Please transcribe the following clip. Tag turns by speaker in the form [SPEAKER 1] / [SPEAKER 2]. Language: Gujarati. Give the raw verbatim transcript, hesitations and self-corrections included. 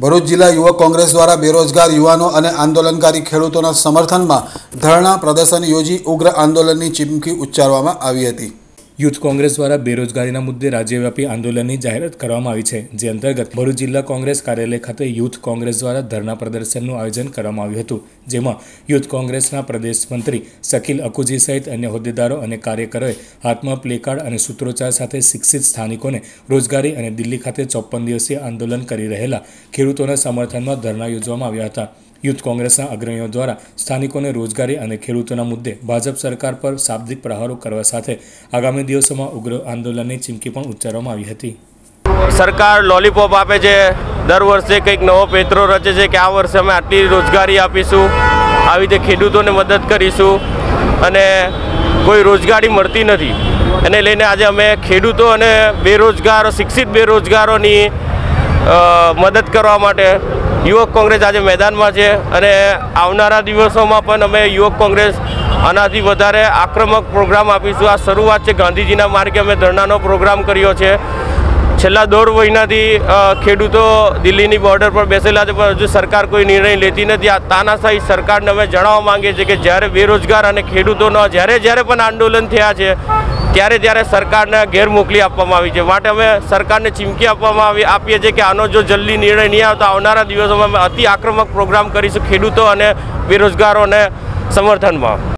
[SPEAKER 1] ભરૂચ જિલ્લા યુવક કોંગ્રેસ દ્વારા બેરોજગાર યુવાનો અને આંદોલનકારી ખેડૂતોના સમર્થનમાં ધરણા પ્રદર્શન યોજી ઉગ્ર આંદોલનની ચીમકી ઉચ્ચારવામાં આવી હતી।
[SPEAKER 2] યુથ કોંગ્રેસ દ્વારા બેરોજગારીના મુદ્દે રાજ્યવ્યાપી આંદોલનની જાહેરાત કરવામાં આવી છે, જે અંતર્ગત ભરૂચ જિલ્લા કોંગ્રેસ કાર્યાલય ખાતે યુથ કોંગ્રેસ દ્વારા ધરણા પ્રદર્શનનું આયોજન કરવામાં આવ્યું હતું, જેમાં યુથ કોંગ્રેસના પ્રદેશ મંત્રી શકીલ અકુજી સહિત અન્ય હોદ્દેદારો અને કાર્યકરોએ હાથમાં પ્લેકાર્ડ અને સૂત્રોચ્ચાર સાથે શિક્ષિત સ્થાનિકોને રોજગારી અને દિલ્હી ખાતે ચોપન દિવસીય આંદોલન કરી રહેલા ખેડૂતોના સમર્થનમાં ધરણા યોજવામાં આવ્યા હતા। યુથ કોંગ્રેસના અગ્રણીઓ દ્વારા સ્થાનિકોને રોજગારી અને ખેડૂતોના મુદ્દે ભાજપ સરકાર પર શાબ્દિક પ્રહારો કરવા સાથે આગામી દિવસોમાં ઉગ્ર આંદોલનની ચીમકી પણ ઉચ્ચારવામાં આવી હતી।
[SPEAKER 3] સરકાર લોલીપોપ આપે છે, દર વર્ષે કંઈક નવો પેત્રો રચે છે કે આ વર્ષે અમે આટલી રોજગારી આપીશું, આવી રીતે ખેડૂતોને મદદ કરીશું, અને કોઈ રોજગારી મળતી નથી। એને લઈને આજે અમે ખેડૂતો અને બેરોજગારો, શિક્ષિત બેરોજગારોની મદદ કરવા માટે યુવક કોંગ્રેસ આજે મેદાનમાં છે, અને આવનારા દિવસોમાં પણ અમે યુવક કોંગ્રેસ આનાથી વધારે આક્રમક પ્રોગ્રામ આપીશું। આ શરૂઆત છે, ગાંધીજીના માર્ગે અમે ધરણાનો પ્રોગ્રામ કર્યો છે। છેલ્લા દોઢ મહિનાથી ખેડૂતો દિલ્હીની બોર્ડર પર બેસેલા છે, પણ હજુ સરકાર કોઈ નિર્ણય લેતી નથી। આ તાનાશાહી સરકારને અમે જણાવવા માંગીએ છીએ કે જ્યારે બેરોજગાર અને ખેડૂતોનો જ્યારે જ્યારે પણ આંદોલન થયા છે ત્યારે ત્યારે સરકારને ઘેર મોકલી આપવામાં આવી છે। માટે અમે સરકારને ચીમકી આપવામાં આવી આપીએ છીએ કે આનો જો જલ્દી નિર્ણય નહીં આવતો આવનારા દિવસોમાં અમે અતિ આક્રમક પ્રોગ્રામ કરીશું ખેડૂતો અને બેરોજગારોને સમર્થનમાં।